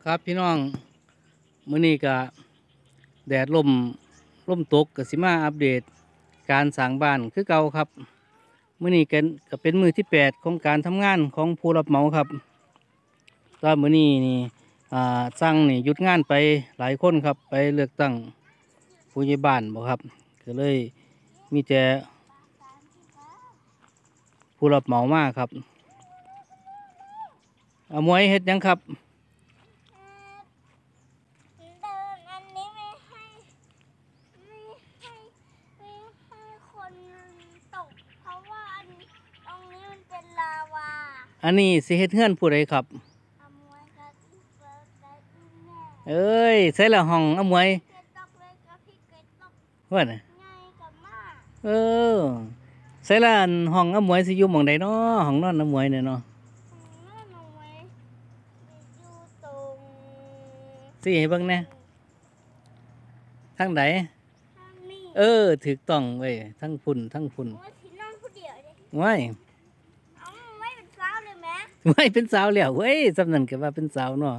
ครับพี่น้องมื้อนี้ก็แดดลมตกก็สิมาอัปเดตการสร้างบ้านคือเก่าครับมื้อนี้ก็เป็นมื้อที่8ของการทำงานของผู้รับเหมาครับตอนมื้อนี้นี่สร้างนี่หยุดงานไปหลายคนครับไปเลือกตั้งผู้ใหญ่บ้านบ่ครับก็เลยมีแต่ผู้รับเหมามาครับเอาหมวยเฮ็ดหยังครับเดินอันนี้ไม่ให้คนตกเพราะว่าตรงนี้มันเป็นลาวาอันนี้สิเฮ็ดเฮือนผู้ใดครับอมวยกับเฟิร์สและแม่เอ้ยใส่ละห้องเอาหมวยเกตกเลยกับพี่เกตกว่าน่ะไงกับมาเออใส่ละห้องอมวยสิอยู่หม่องใดเนาะห้องนอนอมวยเนี่ยเนาะแม่หนูไว้อยู่ตรงสิให้เบิ่งแหน่ทางใดข้างนี้ถูกต้องเว้ยทั้งพุ่นว่าที่นอนผู้เดียวเลยว้ายเอาไม่เป็นสาวเลยไหมว้ายเป็นสาวแล้วเว้ยสำนั้นก็ว่าเป็นสาวเนาะ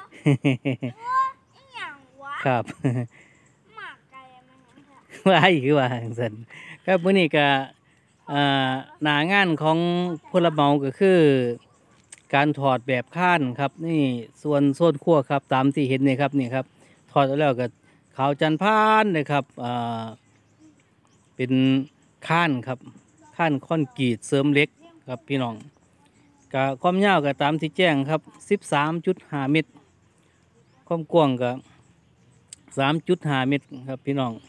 อีหยังวะครับหมากไก่มันยังไงว้ายคือว่าจังซั่นครับมื้อนี้ก็หน้างานของผู้รับเหมาก็คือการถอดแบบข้านครับนี่ส่วนโซนครัวครับตามที่เห็นนี่ครับนี่ครับถอดแล้วก็ขาวจันทร์พานนะครับเป็นข้านครับข้านคอนกรีตเสริมเหล็กครับพี่น้องก็ความยาวก็ตามที่แจ้งครับ 13.5 เมตรความกว้างก็3.5 เมตรครับพี่น้อง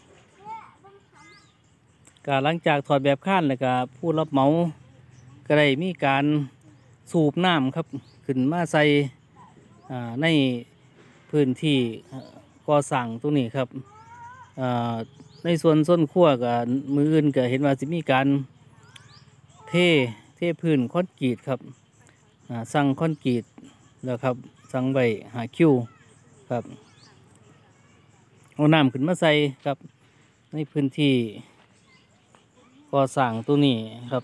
ก็หลังจากถอดแบบข้านแล้วก็ผู้รับเหมาก็ได้มีการสูบน้ำครับขึ้นมาใส่ในพื้นที่ก่อสร้างตรงนี้ครับในส่วนส้นขั้วกับมืออื่นก็เห็นว่าจะมีการเทพื้นคอนกรีตครับสั่งคอนกรีตแล้วครับสั่งใบหาคิวครับเอาน้ำขึ้นมาใส่ครับในพื้นที่ก่อสร้างตัวนี้ครับ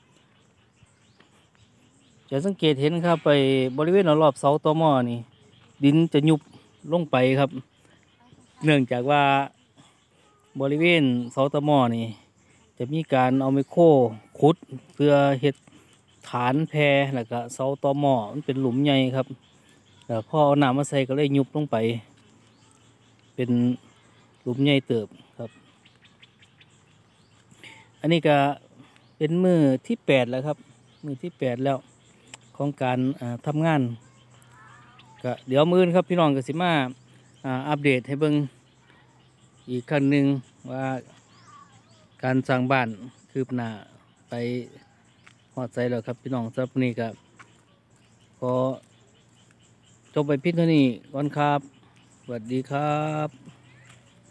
จะสังเกตเห็นครับไปบริเวณรอบเสาตอหม้อนี่ดินจะยุบลงไปครับเนื่องจากว่าบริเวณเสาตอหม้อนี่จะมีการเอาไมโครขุดเพื่อเฮ็ดฐานแพแล้วก็เสาตอหม้อมันเป็นหลุมใหญ่ครับแล้วพอเอาน้ำมาใส่ก็เลยยุบลงไปเป็นหลุมใหญ่เติบครับอันนี้ก็เป็นมือที่8แล้วครับมือที่8แล้วของการทำงานก็เดี๋ยวมื้อครับพี่น้องก็สิมาอัปเดตให้เบิ่งอีกครั้งหนึ่งว่าการสร้างบ้านคืบหน้าไปฮอดใจแล้วครับพี่น้องสำหรับวันนี้ก็ขอจบไปเพียงเท่านี้ก่อนครับสวัสดีครับ